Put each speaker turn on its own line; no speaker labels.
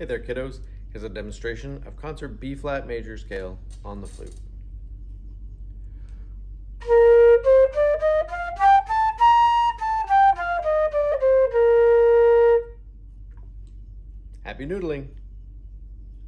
Hey there, kiddos. Here's a demonstration of concert B flat major scale on the flute. Happy noodling!